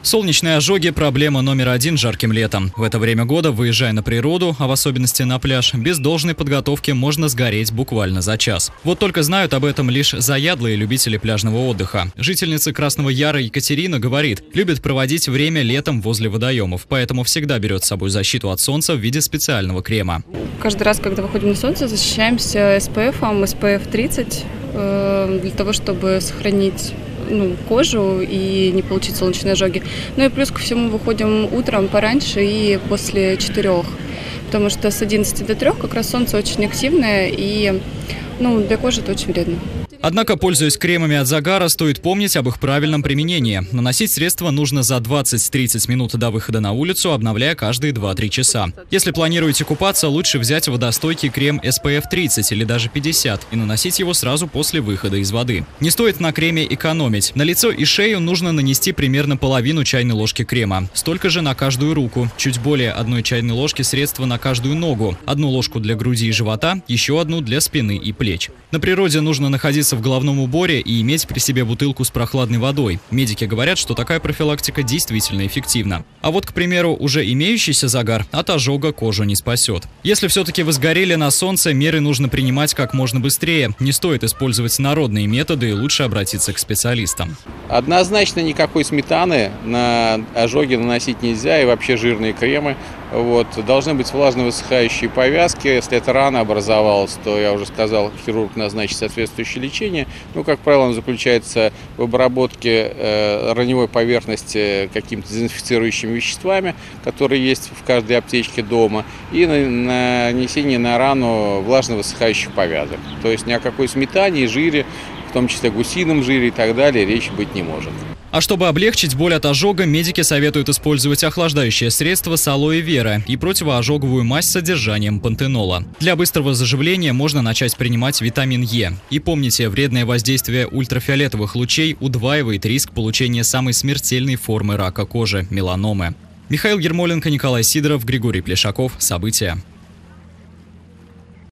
Солнечные ожоги – проблема номер один жарким летом. В это время года, выезжая на природу, а в особенности на пляж, без должной подготовки можно сгореть буквально за час. Вот только знают об этом лишь заядлые любители пляжного отдыха. Жительница Красного Яра Екатерина говорит, любит проводить время летом возле водоемов, поэтому всегда берет с собой защиту от солнца в виде специального крема. Каждый раз, когда выходим на солнце, защищаемся SPF 30 для того, чтобы сохранить кожу и не получить солнечные ожоги. Ну и плюс ко всему выходим утром пораньше и после 4, потому что с 11 до 3 как раз солнце очень активное и для кожи это очень вредно. Однако, пользуясь кремами от загара, стоит помнить об их правильном применении. Наносить средства нужно за 20-30 минут до выхода на улицу, обновляя каждые 2-3 часа. Если планируете купаться, лучше взять водостойкий крем SPF 30 или даже 50 и наносить его сразу после выхода из воды. Не стоит на креме экономить. На лицо и шею нужно нанести примерно половину чайной ложки крема. Столько же на каждую руку. Чуть более 1 чайной ложки средства на каждую ногу. 1 ложку для груди и живота, еще 1 для спины и плеч. На природе нужно находиться в головном уборе и иметь при себе бутылку с прохладной водой. Медики говорят, что такая профилактика действительно эффективна. А вот, к примеру, уже имеющийся загар от ожога кожу не спасет. Если все-таки вы сгорели на солнце, меры нужно принимать как можно быстрее. Не стоит использовать народные методы и лучше обратиться к специалистам. Однозначно никакой сметаны на ожоги наносить нельзя, и вообще жирные кремы. Должны быть влажно-высыхающие повязки. Если эта рана образовалась, то, я уже сказал, хирург назначит соответствующее лечение. Как правило, он заключается в обработке раневой поверхности какими-то дезинфицирующими веществами, которые есть в каждой аптечке дома, и нанесение на рану влажно-высыхающих повязок. То есть ни о какой сметане и жире, в том числе гусином жире и так далее, речи быть не может. А чтобы облегчить боль от ожога, медики советуют использовать охлаждающее средство с алоэ вера и противоожоговую мазь с содержанием пантенола. Для быстрого заживления можно начать принимать витамин Е. И помните, вредное воздействие ультрафиолетовых лучей удваивает риск получения самой смертельной формы рака кожи – меланомы. Михаил Ермоленко, Николай Сидоров, Григорий Плешаков. События.